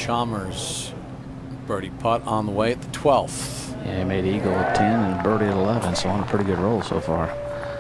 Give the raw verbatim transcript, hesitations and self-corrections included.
Chalmers birdie putt on the way at the twelfth. Yeah, he made eagle at ten and birdie at eleven, so on a pretty good roll so far.